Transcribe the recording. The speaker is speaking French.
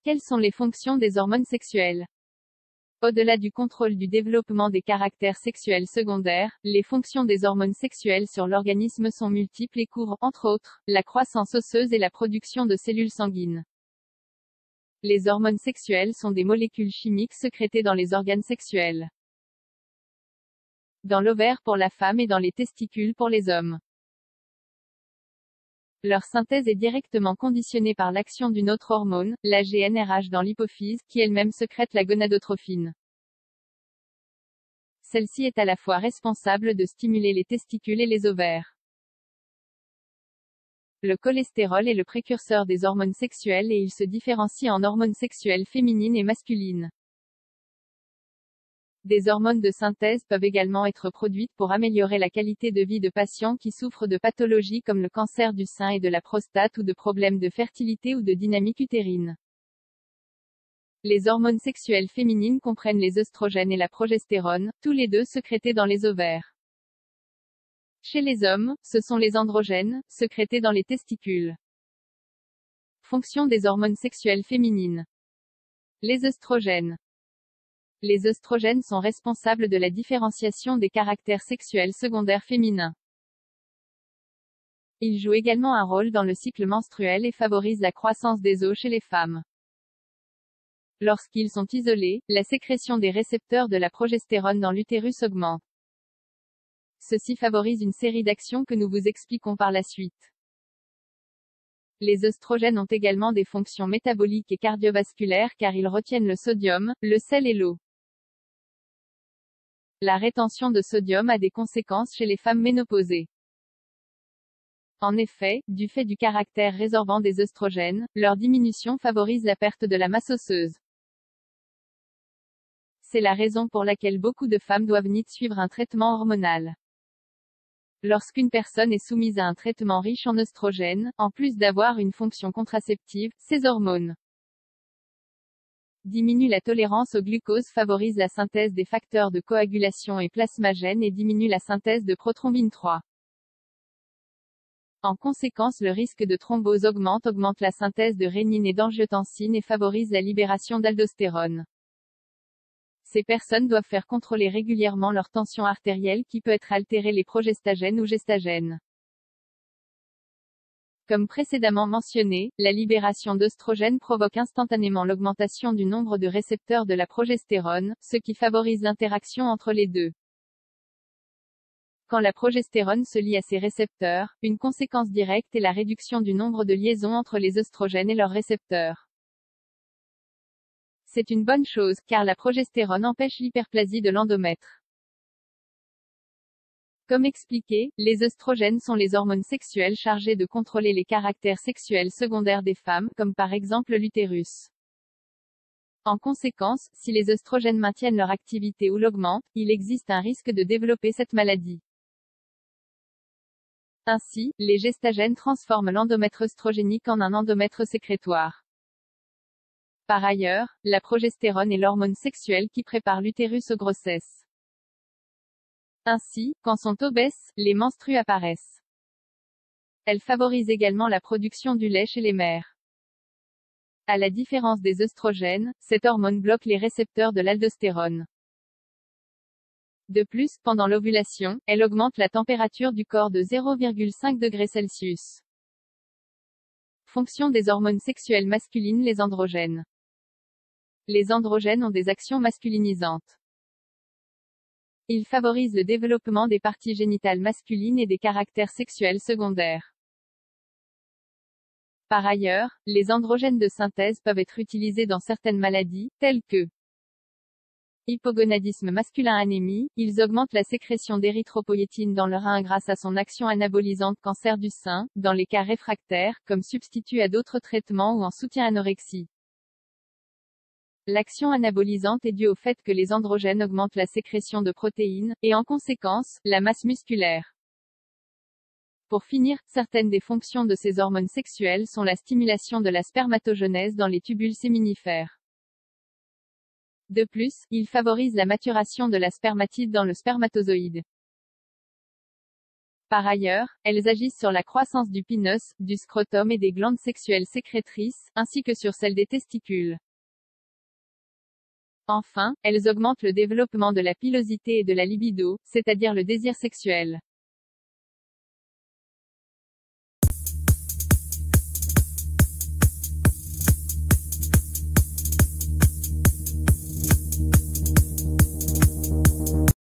Quelles sont les fonctions des hormones sexuelles? Au-delà du contrôle du développement des caractères sexuels secondaires, les fonctions des hormones sexuelles sur l'organisme sont multiples et couvrent, entre autres, la croissance osseuse et la production de cellules sanguines. Les hormones sexuelles sont des molécules chimiques sécrétées dans les organes sexuels, dans l'ovaire pour la femme et dans les testicules pour les hommes. Leur synthèse est directement conditionnée par l'action d'une autre hormone, la GnRH dans l'hypophyse, qui elle-même sécrète la gonadotrophine. Celle-ci est à la fois responsable de stimuler les testicules et les ovaires. Le cholestérol est le précurseur des hormones sexuelles et il se différencie en hormones sexuelles féminines et masculines. Des hormones de synthèse peuvent également être produites pour améliorer la qualité de vie de patients qui souffrent de pathologies comme le cancer du sein et de la prostate ou de problèmes de fertilité ou de dynamique utérine. Les hormones sexuelles féminines comprennent les œstrogènes et la progestérone, tous les deux sécrétés dans les ovaires. Chez les hommes, ce sont les androgènes, sécrétés dans les testicules. Fonction des hormones sexuelles féminines. Les œstrogènes. Les œstrogènes sont responsables de la différenciation des caractères sexuels secondaires féminins. Ils jouent également un rôle dans le cycle menstruel et favorisent la croissance des os chez les femmes. Lorsqu'ils sont isolés, la sécrétion des récepteurs de la progestérone dans l'utérus augmente. Ceci favorise une série d'actions que nous vous expliquons par la suite. Les œstrogènes ont également des fonctions métaboliques et cardiovasculaires car ils retiennent le sodium, le sel et l'eau. La rétention de sodium a des conséquences chez les femmes ménopausées. En effet, du fait du caractère résorbant des œstrogènes, leur diminution favorise la perte de la masse osseuse. C'est la raison pour laquelle beaucoup de femmes doivent suivre un traitement hormonal. Lorsqu'une personne est soumise à un traitement riche en œstrogènes, en plus d'avoir une fonction contraceptive, ces hormones diminuent la tolérance au glucose, favorisent la synthèse des facteurs de coagulation et plasmagènes et diminuent la synthèse de prothrombine 3. En conséquence, le risque de thrombose augmente la synthèse de rénine et d'angiotensine et favorise la libération d'aldostérone. Ces personnes doivent faire contrôler régulièrement leur tension artérielle qui peut être altérée les progestagènes ou gestagènes. Comme précédemment mentionné, la libération d'œstrogènes provoque instantanément l'augmentation du nombre de récepteurs de la progestérone, ce qui favorise l'interaction entre les deux. Quand la progestérone se lie à ces récepteurs, une conséquence directe est la réduction du nombre de liaisons entre les œstrogènes et leurs récepteurs. C'est une bonne chose, car la progestérone empêche l'hyperplasie de l'endomètre. Comme expliqué, les œstrogènes sont les hormones sexuelles chargées de contrôler les caractères sexuels secondaires des femmes, comme par exemple l'utérus. En conséquence, si les œstrogènes maintiennent leur activité ou l'augmentent, il existe un risque de développer cette maladie. Ainsi, les gestagènes transforment l'endomètre œstrogénique en un endomètre sécrétoire. Par ailleurs, la progestérone est l'hormone sexuelle qui prépare l'utérus aux grossesses. Ainsi, quand sont obèses, les menstrues apparaissent. Elle favorise également la production du lait chez les mères. À la différence des œstrogènes, cette hormone bloque les récepteurs de l'aldostérone. De plus, pendant l'ovulation, elle augmente la température du corps de 0,5 degrés Celsius. Fonction des hormones sexuelles masculines. Les androgènes. Les androgènes ont des actions masculinisantes. Ils favorisent le développement des parties génitales masculines et des caractères sexuels secondaires. Par ailleurs, les androgènes de synthèse peuvent être utilisés dans certaines maladies, telles que hypogonadisme masculin, anémie. Ils augmentent la sécrétion d'érythropoïétine dans le rein grâce à son action anabolisante, cancer du sein, dans les cas réfractaires, comme substitut à d'autres traitements ou en soutien anorexie. L'action anabolisante est due au fait que les androgènes augmentent la sécrétion de protéines, et en conséquence, la masse musculaire. Pour finir, certaines des fonctions de ces hormones sexuelles sont la stimulation de la spermatogenèse dans les tubules séminifères. De plus, ils favorisent la maturation de la spermatide dans le spermatozoïde. Par ailleurs, elles agissent sur la croissance du pinus, du scrotum et des glandes sexuelles sécrétrices, ainsi que sur celle des testicules. Enfin, elles augmentent le développement de la pilosité et de la libido, c'est-à-dire le désir sexuel.